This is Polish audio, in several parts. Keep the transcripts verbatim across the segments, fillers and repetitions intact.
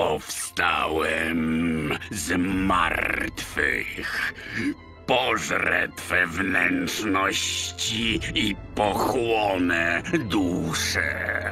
Powstałem z martwych. Pożrę twe wnętrzności i pochłonę duszę.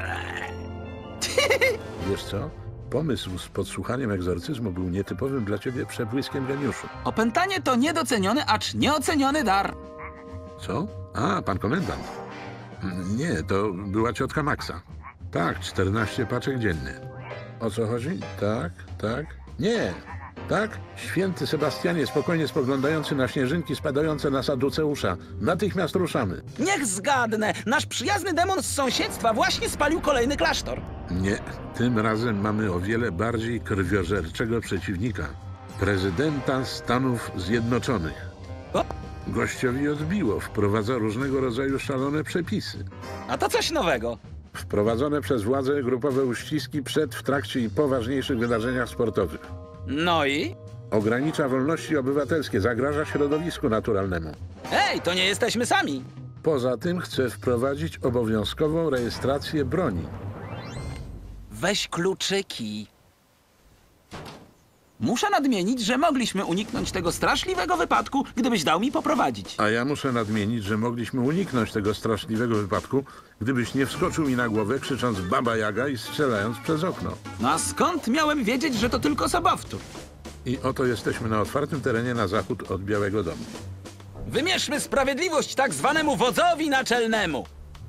Wiesz co? Pomysł z podsłuchaniem egzorcyzmu był nietypowym dla ciebie przebłyskiem geniuszu. Opętanie to niedoceniony, acz nieoceniony dar. Co? A, pan komendant. Nie, to była ciotka Maxa. Tak, czternaście paczek dziennie. O co chodzi? Tak, tak. Nie, tak? Święty Sebastianie, spokojnie spoglądający na śnieżynki spadające na Saduceusza. Natychmiast ruszamy. Niech zgadnę, nasz przyjazny demon z sąsiedztwa właśnie spalił kolejny klasztor. Nie, tym razem mamy o wiele bardziej krwiożerczego przeciwnika. Prezydenta Stanów Zjednoczonych. O? Gościowi odbiło, wprowadza różnego rodzaju szalone przepisy. A to coś nowego. Wprowadzone przez władze grupowe uściski przed, w trakcie i po ważniejszych wydarzeniach sportowych. No i? Ogranicza wolności obywatelskie, zagraża środowisku naturalnemu. Ej, to nie jesteśmy sami. Poza tym chce wprowadzić obowiązkową rejestrację broni. Weź kluczyki. Muszę nadmienić, że mogliśmy uniknąć tego straszliwego wypadku, gdybyś dał mi poprowadzić. A ja muszę nadmienić, że mogliśmy uniknąć tego straszliwego wypadku, gdybyś nie wskoczył mi na głowę, krzycząc Baba Jaga i strzelając przez okno. No a skąd miałem wiedzieć, że to tylko sobowtór? I oto jesteśmy na otwartym terenie na zachód od Białego Domu. Wymierzmy sprawiedliwość tak zwanemu wodzowi naczelnemu.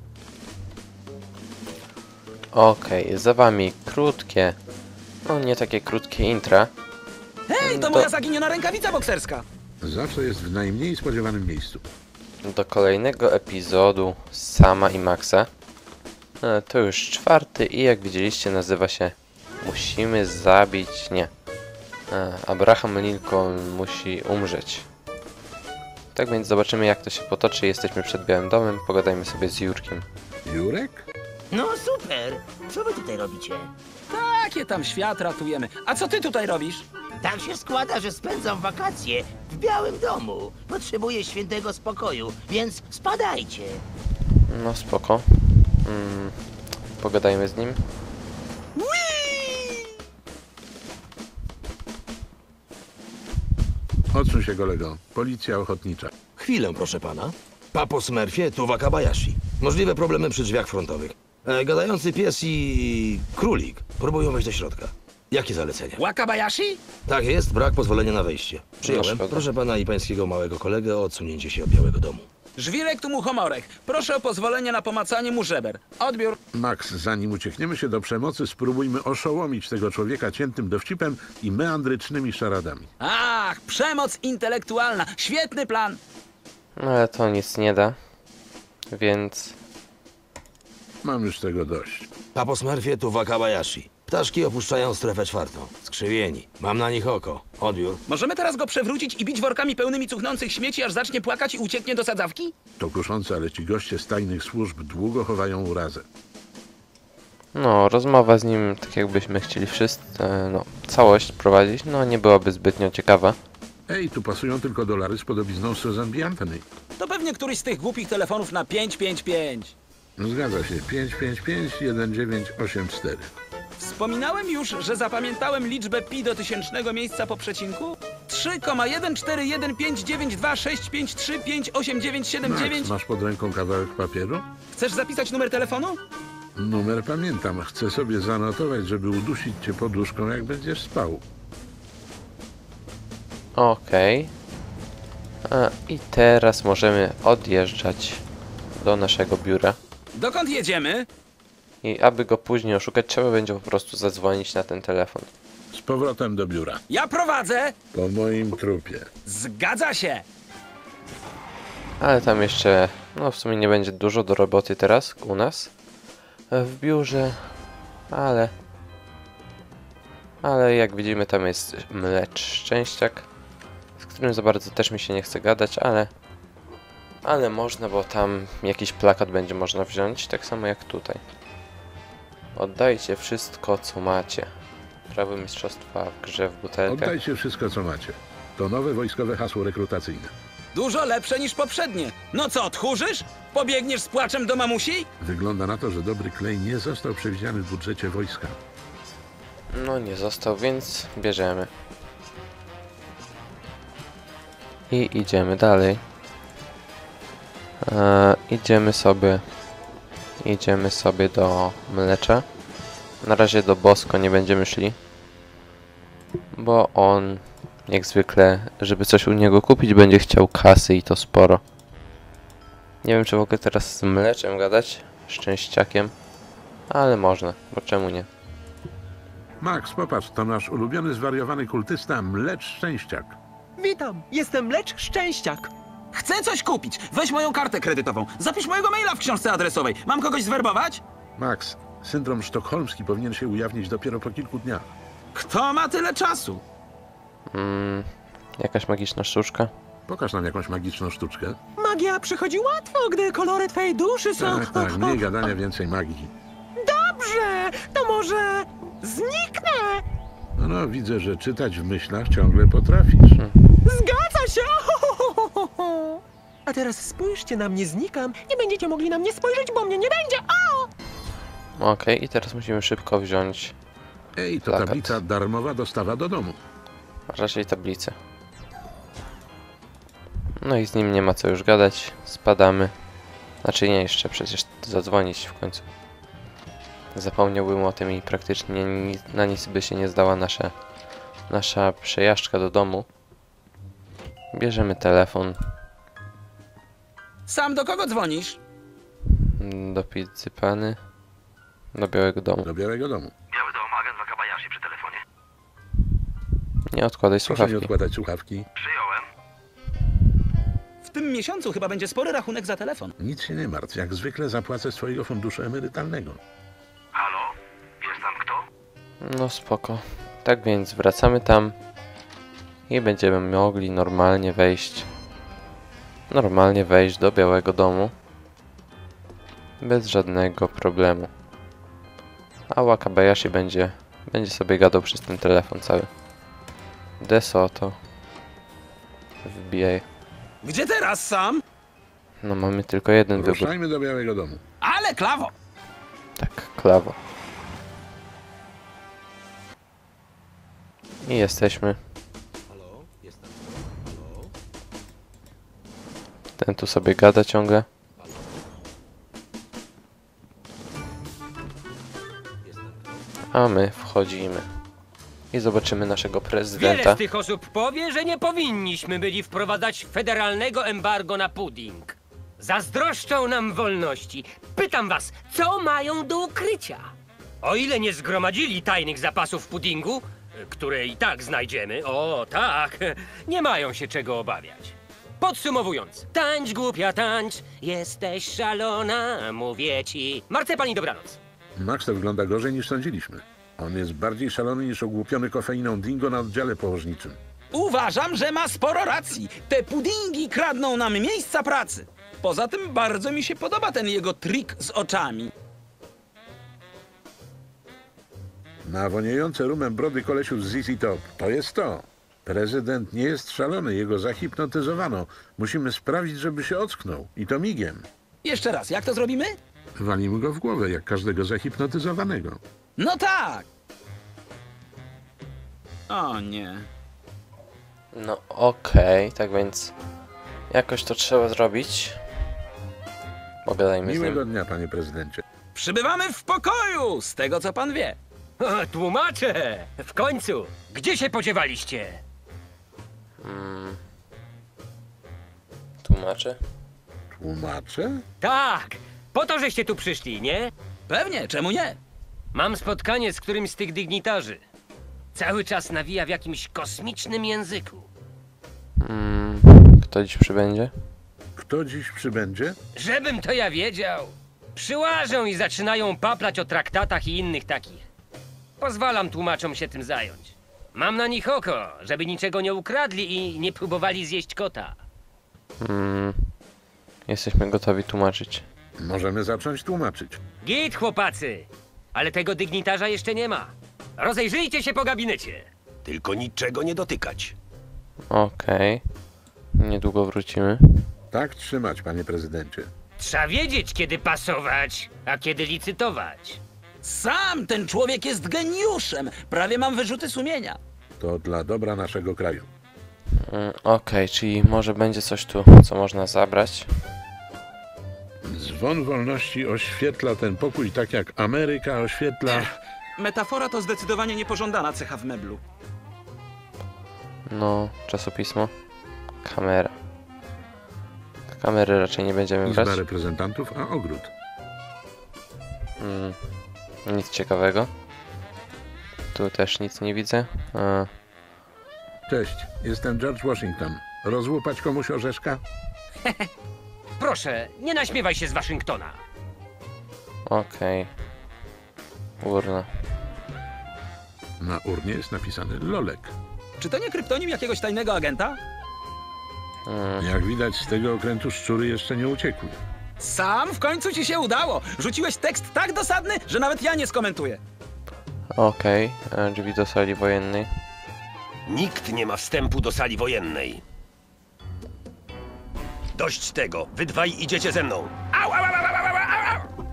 Okej, okay, za wami krótkie, no nie takie krótkie intra. Hej, to Do... moja zaginiona rękawica bokserska. Zawsze jest w najmniej spodziewanym miejscu. Do kolejnego epizodu Sama i Maxa. E, to już czwarty i jak widzieliście nazywa się Musimy zabić... nie. E, Abraham Lincoln musi umrzeć. Tak więc zobaczymy jak to się potoczy. Jesteśmy przed Białym Domem, pogadajmy sobie z Jurkiem. Jurek? No super! Co wy tutaj robicie? Takie tam świat ratujemy. A co ty tutaj robisz? Tak się składa, że spędzam wakacje w Białym Domu. Potrzebuję świętego spokoju, więc spadajcie. No spoko. Mm, pogadajmy z nim. Odsuń się, kolego. Policja ochotnicza. Chwilę, proszę pana. Papo Smurfie, tu Wakabayashi. Możliwe problemy przy drzwiach frontowych. E, gadający pies i królik próbują wejść do środka. Jakie zalecenia? Wakabayashi? Tak jest, brak pozwolenia na wejście. Przyjąłem. Proszę. Proszę pana i pańskiego małego kolegę o odsunięcie się od Białego Domu. Żwirek tu muchomorek. Proszę o pozwolenie na pomacanie mu żeber. Odbiór. Max, zanim uciekniemy się do przemocy, spróbujmy oszołomić tego człowieka ciętym dowcipem i meandrycznymi szaradami. Ach, przemoc intelektualna. Świetny plan. No ale to nic nie da. Więc... Mam już tego dość. Papo Smurfie, tu Wakabayashi. Ptaszki opuszczają strefę czwartą. Skrzywieni. Mam na nich oko. Odbiór. Możemy teraz go przewrócić i bić workami pełnymi cuchnących śmieci, aż zacznie płakać i ucieknie do sadzawki? To kuszące, ale ci goście z tajnych służb długo chowają urazę. No, rozmowa z nim, tak jakbyśmy chcieli wszyscy, no, całość prowadzić, no nie byłaby zbytnio ciekawa. Ej, tu pasują tylko dolary z podobizną Susan B. Anthony. To pewnie któryś z tych głupich telefonów na pięć pięć pięć. No zgadza się. pięć pięć pięć jeden dziewięć osiem cztery. Wspominałem już, że zapamiętałem liczbę pi do tysięcznego miejsca po przecinku? trzy jeden cztery jeden pięć dziewięć dwa sześć pięć trzy pięć osiem dziewięć siedem dziewięć. Max, masz pod ręką kawałek papieru? Chcesz zapisać numer telefonu? Numer pamiętam. Chcę sobie zanotować, żeby udusić cię poduszką, jak będziesz spał. Okej. Okay. I teraz możemy odjeżdżać do naszego biura. Dokąd jedziemy? I aby go później oszukać, trzeba będzie po prostu zadzwonić na ten telefon. Z powrotem do biura. Ja prowadzę! Po moim trupie. Zgadza się! Ale tam jeszcze, no w sumie nie będzie dużo do roboty teraz u nas w biurze, ale ale jak widzimy tam jest Mlecz Szczęściak, z którym za bardzo też mi się nie chce gadać, ale ale można, bo tam jakiś plakat będzie można wziąć, tak samo jak tutaj. Oddajcie wszystko, co macie. Prawo mistrzostwa w grze w butelkach. Oddajcie wszystko, co macie. To nowe wojskowe hasło rekrutacyjne. Dużo lepsze niż poprzednie. No co, tchórzysz? Pobiegniesz z płaczem do mamusi? Wygląda na to, że dobry klej nie został przewidziany w budżecie wojska. No nie został, więc bierzemy. I idziemy dalej. E, idziemy sobie... Idziemy sobie do mlecza. Na razie do Bosko nie będziemy szli. Bo on, jak zwykle, żeby coś u niego kupić, będzie chciał kasy i to sporo. Nie wiem, czy w ogóle teraz z mleczem gadać, szczęściakiem. Ale można, bo czemu nie? Max, popatrz, to nasz ulubiony zwariowany kultysta Mlecz Szczęściak. Witam, jestem Mlecz Szczęściak. Chcę coś kupić. Weź moją kartę kredytową. Zapisz mojego maila w książce adresowej. Mam kogoś zwerbować? Max, syndrom sztokholmski powinien się ujawnić dopiero po kilku dniach. Kto ma tyle czasu? Mm, jakaś magiczna sztuczka? Pokaż nam jakąś magiczną sztuczkę. Magia przychodzi łatwo, gdy kolory twojej duszy są... Tak, tak, mniej gadania, więcej magii. Dobrze, to może zniknę. No, no, widzę, że czytać w myślach ciągle potrafisz. Zgadza się. A teraz spójrzcie na mnie, znikam. Nie będziecie mogli na mnie spojrzeć, bo mnie nie będzie. O! Okej, i teraz musimy szybko wziąć Ej, to Plakat. tablica darmowa dostawa do domu. raczej tablicę. No i z nim nie ma co już gadać. Spadamy. Znaczy nie, jeszcze przecież zadzwonić w końcu. Zapomniałbym o tym i praktycznie ni na nic by się nie zdała nasza, nasza przejażdżka do domu. Bierzemy telefon Sam do kogo dzwonisz? do pizzy Pany, do Białego Domu. Do Białego Domu. Biały dom, agent Wakabayashi przy telefonie. Nie odkładaj Proszę nie słuchawki. odkładać słuchawki. Przyjąłem. W tym miesiącu chyba będzie spory rachunek za telefon. Nic się nie martw, jak zwykle zapłacę z swojego funduszu emerytalnego. Halo? Jest tam kto? No spoko. Tak więc wracamy tam i będziemy mogli normalnie wejść. Normalnie wejść do Białego Domu. Bez żadnego problemu. A Wakabayashi będzie, będzie sobie gadał przez ten telefon cały. Desoto. Wbijaj. Gdzie teraz, Sam? No mamy tylko jeden wybór. Ruszajmy do Białego Domu. Ale klawo! Tak, klawo. I jesteśmy. Halo? Jestem. Halo? Ten tu sobie gada ciągle. A my wchodzimy. I zobaczymy naszego Wiele prezydenta. z tych osób powie, że nie powinniśmy byli wprowadzać federalnego embargo na pudding. Zazdroszczą nam wolności. Pytam was, co mają do ukrycia? O ile nie zgromadzili tajnych zapasów puddingu, które i tak znajdziemy, o tak, nie mają się czego obawiać. Podsumowując, tańcz głupia tańcz, jesteś szalona, mówię ci. Marcepan i dobranoc. Max to wygląda gorzej niż sądziliśmy. On jest bardziej szalony niż ogłupiony kofeiną dingo na oddziale położniczym. Uważam, że ma sporo racji. Te puddingi kradną nam miejsca pracy. Poza tym bardzo mi się podoba ten jego trik z oczami. Nawoniejące rumem brody kolesiów z Z Z Top. To jest to. Prezydent nie jest szalony, jego zahipnotyzowano. Musimy sprawić, żeby się ocknął. I to migiem. Jeszcze raz, jak to zrobimy? Walimy go w głowę, jak każdego zahipnotyzowanego. No tak! O nie. No okej, tak więc jakoś to trzeba zrobić. Pogadajmy z nim. Miłego dnia, panie prezydencie. Przybywamy w pokoju, z tego co pan wie. O, tłumacze! W końcu! Gdzie się podziewaliście? Mm. Tłumaczę? Tłumaczę? Tak! Po to, żeście tu przyszli, nie? Pewnie, czemu nie? Mam spotkanie z którymś z tych dygnitarzy. Cały czas nawija w jakimś kosmicznym języku. Mm. Kto dziś przybędzie? Kto dziś przybędzie? Żebym to ja wiedział! Przyłażą i zaczynają paplać o traktatach i innych takich. Pozwalam tłumaczom się tym zająć. Mam na nich oko, żeby niczego nie ukradli i nie próbowali zjeść kota. Mm. Jesteśmy gotowi tłumaczyć. Możemy zacząć tłumaczyć. Git, chłopacy! Ale tego dygnitarza jeszcze nie ma. Rozejrzyjcie się po gabinecie. Tylko niczego nie dotykać. Okej. Niedługo wrócimy. Tak trzymać, panie prezydencie. Trzeba wiedzieć, kiedy pasować, a kiedy licytować. Sam ten człowiek jest geniuszem. Prawie mam wyrzuty sumienia. To dla dobra naszego kraju. Mm, Okej, czyli może będzie coś tu, co można zabrać. Dzwon wolności oświetla ten pokój tak jak Ameryka oświetla... Metafora to zdecydowanie niepożądana cecha w meblu. No, czasopismo. Kamera. Kamery raczej nie będziemy brać. Izba reprezentantów, a ogród. Mm, nic ciekawego. Tu też nic nie widzę. A, Cześć, jestem George Washington. Rozłupać komuś orzeszka? Proszę, nie naśmiewaj się z Waszyngtona. Okej. Urna. Na urnie jest napisany Lolek. Czy to nie kryptonim jakiegoś tajnego agenta? Mm, Jak widać z tego okrętu szczury jeszcze nie uciekły. Sam w końcu ci się udało. Rzuciłeś tekst tak dosadny, że nawet ja nie skomentuję. Okej, e, drzwi do sali wojennej. Nikt nie ma wstępu do sali wojennej. Dość tego. Wy dwaj idziecie ze mną. Au, au, au, au, au, au, au.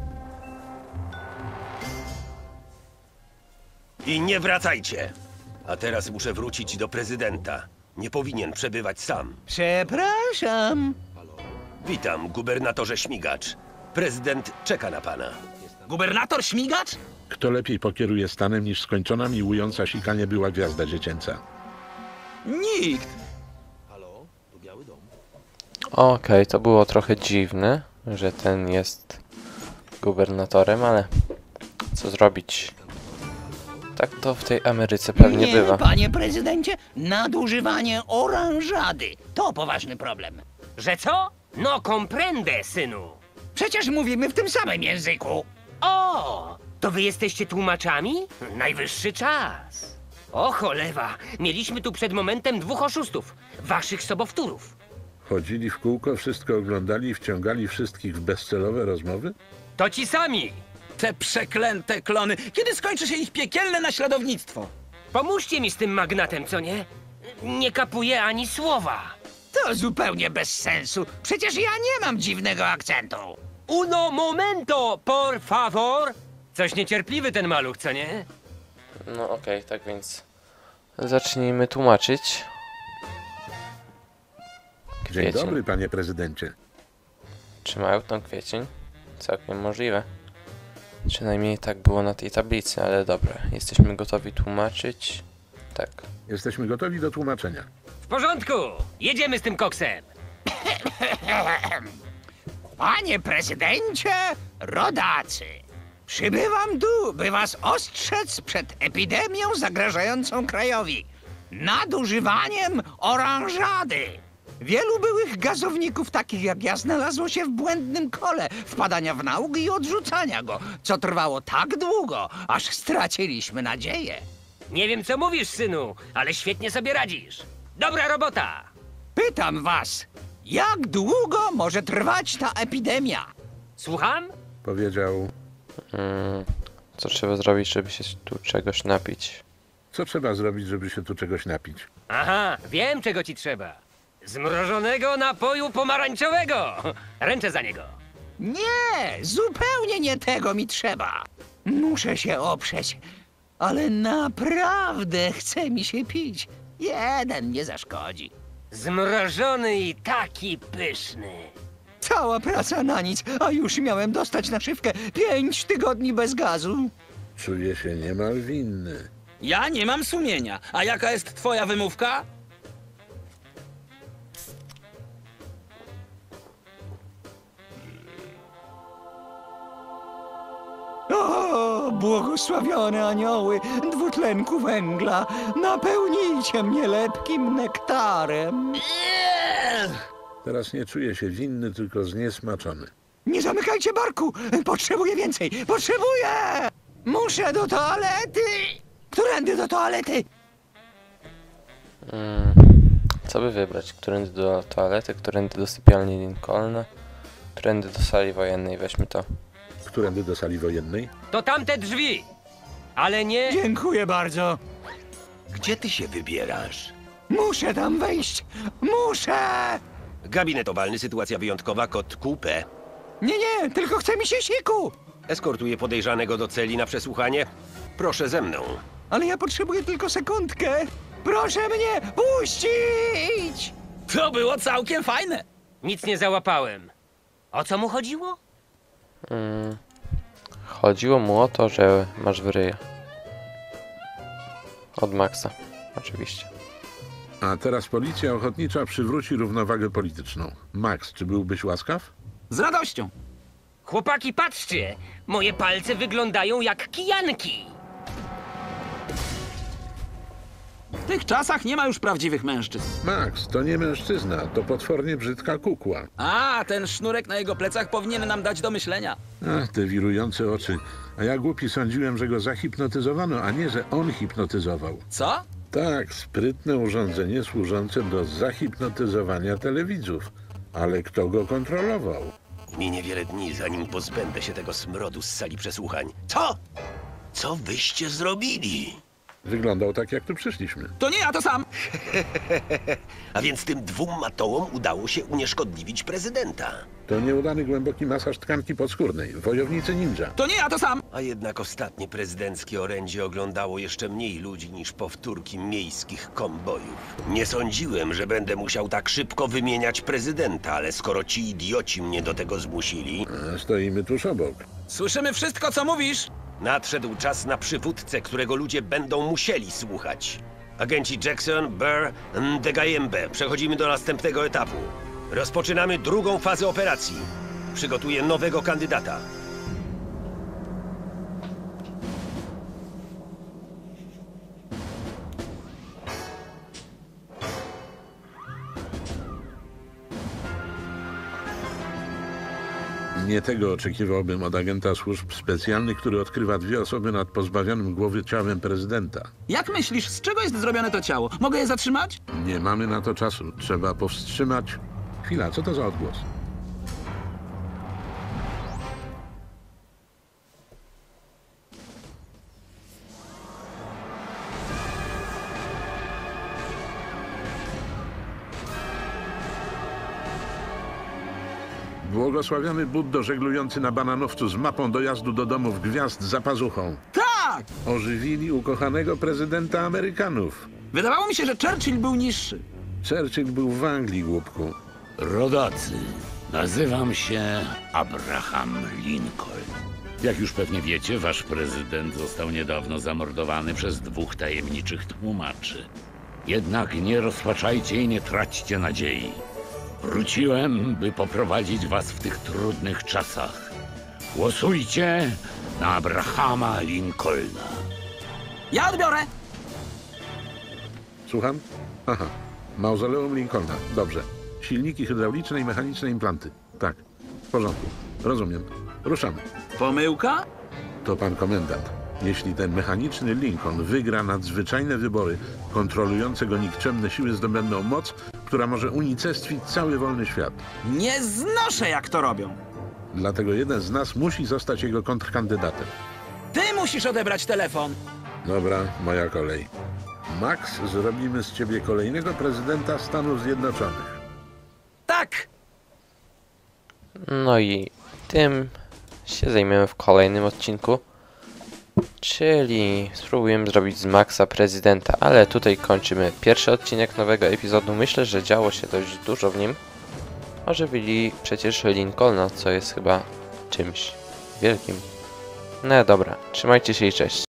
I nie wracajcie. A teraz muszę wrócić do prezydenta. Nie powinien przebywać sam. Przepraszam. Witam, gubernatorze Śmigacz. Prezydent czeka na pana. Gubernator Śmigacz? Kto lepiej pokieruje stanem niż skończona miłująca sikanie była gwiazda dziecięca? Nikt. Okej, to było trochę dziwne, że ten jest gubernatorem, ale co zrobić? Tak to w tej Ameryce pewnie Nie, bywa. panie prezydencie, nadużywanie oranżady to poważny problem. Że co? No comprende, synu. Przecież mówimy w tym samym języku. O, to wy jesteście tłumaczami? Najwyższy czas. O cholewa, mieliśmy tu przed momentem dwóch oszustów. Waszych sobowtórów. Chodzili w kółko, wszystko oglądali i wciągali wszystkich w bezcelowe rozmowy? To ci sami. Te przeklęte klony. Kiedy skończy się ich piekielne naśladownictwo? Pomóżcie mi z tym magnatem, co nie? Nie kapuję ani słowa. To zupełnie bez sensu. Przecież ja nie mam dziwnego akcentu. Uno momento, por favor. Coś niecierpliwy ten maluch, co nie? No okej, tak więc zacznijmy tłumaczyć. Dzień Kwiecień. dobry, panie prezydencie. Czy mają tą kwiecień? Całkiem możliwe. Przynajmniej tak było na tej tablicy, ale dobra. Jesteśmy gotowi tłumaczyć? Tak. Jesteśmy gotowi do tłumaczenia. W porządku, jedziemy z tym koksem. Panie prezydencie, rodacy, przybywam tu, by was ostrzec przed epidemią zagrażającą krajowi. Nadużywaniem oranżady. Wielu byłych gazowników takich jak ja znalazło się w błędnym kole wpadania w nauk i odrzucania go, co trwało tak długo, aż straciliśmy nadzieję. Nie wiem, co mówisz, synu, ale świetnie sobie radzisz. Dobra robota. Pytam was, jak długo może trwać ta epidemia? Słucham? Powiedział, Mm, co trzeba zrobić, żeby się tu czegoś napić? co trzeba zrobić, żeby się tu czegoś napić? Aha, wiem, czego ci trzeba. Zmrożonego napoju pomarańczowego. Ręczę za niego. Nie, zupełnie nie tego mi trzeba. Muszę się oprzeć, ale naprawdę chce mi się pić. Jeden nie zaszkodzi. Zmrożony i taki pyszny. Cała praca na nic, a już miałem dostać naszywkę. Pięć tygodni bez gazu. Czuję się niemal winny. Ja nie mam sumienia. A jaka jest twoja wymówka? O, błogosławione anioły dwutlenku węgla, napełnijcie mnie lepkim nektarem. Teraz nie czuję się winny, tylko zniesmaczony. Nie zamykajcie barku! Potrzebuję więcej! Potrzebuję! Muszę do toalety! Którędy do toalety? Mm, co by wybrać? Którędy do toalety, którędy do sypialni Lincolna, którędy do sali wojennej? Weźmy to. Którędy do sali wojennej? To tamte drzwi. Ale nie... Dziękuję bardzo. Gdzie ty się wybierasz? Muszę tam wejść! Muszę! Gabinet owalny, sytuacja wyjątkowa, kod Q P. Nie, nie, tylko chce mi się siku! Eskortuję podejrzanego do celi na przesłuchanie. Proszę ze mną. Ale ja potrzebuję tylko sekundkę. Proszę mnie puścić! To było całkiem fajne. Nic nie załapałem. O co mu chodziło? Mm. Chodziło mu o to, że masz w ryja. Od Maxa, oczywiście. A teraz policja ochotnicza przywróci równowagę polityczną. Max, czy byłbyś łaskaw? Z radością. Chłopaki, patrzcie! Moje palce wyglądają jak kijanki! W tych czasach nie ma już prawdziwych mężczyzn. Max, to nie mężczyzna, to potwornie brzydka kukła. A, ten sznurek na jego plecach powinien nam dać do myślenia. Ach, te wirujące oczy. A ja głupi sądziłem, że go zahipnotyzowano, a nie, że on hipnotyzował. Co? Tak, sprytne urządzenie służące do zahipnotyzowania telewidzów. Ale kto go kontrolował? Minie wiele dni, zanim pozbędę się tego smrodu z sali przesłuchań. Co? Co wyście zrobili? Wyglądał tak, jak tu przyszliśmy. To nie ja, to sam. A więc tym dwóm matołom udało się unieszkodliwić prezydenta. To nieudany głęboki masaż tkanki podskórnej. Wojownicy ninja. To nie ja, to sam. A jednak ostatnie prezydenckie orędzie oglądało jeszcze mniej ludzi niż powtórki miejskich konwojów. Nie sądziłem, że będę musiał tak szybko wymieniać prezydenta, ale skoro ci idioci mnie do tego zmusili, A, stoimy tuż obok. Słyszymy wszystko, co mówisz. nadszedł czas na przywódcę, którego ludzie będą musieli słuchać. Agenci Jackson, Burr, Ndegayembe. Przechodzimy do następnego etapu. Rozpoczynamy drugą fazę operacji. Przygotuję nowego kandydata. Nie tego oczekiwałbym od agenta służb specjalnych, który odkrywa dwie osoby nad pozbawionym głowy ciałem prezydenta. Jak myślisz, z czego jest zrobione to ciało? Mogę je zatrzymać? Nie mamy na to czasu. Trzeba powstrzymać... Chwila, co to za odgłos? Błogosławiony Buddo żeglujący na bananowcu z mapą dojazdu do domów gwiazd za pazuchą. Tak! Ożywili ukochanego prezydenta Amerykanów. Wydawało mi się, że Churchill był niższy. Churchill był w Anglii, głupku. Rodacy, nazywam się Abraham Lincoln. Jak już pewnie wiecie, wasz prezydent został niedawno zamordowany przez dwóch tajemniczych tłumaczy. Jednak nie rozpaczajcie i nie traćcie nadziei. Wróciłem, by poprowadzić was w tych trudnych czasach. Głosujcie na Abrahama Lincolna. Ja odbiorę. Słucham? Aha. Mauzoleum Lincolna. Dobrze. Silniki hydrauliczne i mechaniczne implanty. Tak. W porządku. Rozumiem. Ruszamy. Pomyłka? To pan komendant. Jeśli ten mechaniczny Lincoln wygra nadzwyczajne wybory, kontrolujące go nikczemne siły zdobędą moc, która może unicestwić cały wolny świat. Nie znoszę, jak to robią. Dlatego jeden z nas musi zostać jego kontrkandydatem. Ty musisz odebrać telefon. Dobra, moja kolej. Max, zrobimy z ciebie kolejnego prezydenta Stanów Zjednoczonych. Tak! No i tym się zajmiemy w kolejnym odcinku. Czyli spróbujemy zrobić z Maxa prezydenta, ale tutaj kończymy pierwszy odcinek nowego epizodu. Myślę, że działo się dość dużo w nim. Ożywili przecież Lincolna, co jest chyba czymś wielkim. No dobra, trzymajcie się i cześć.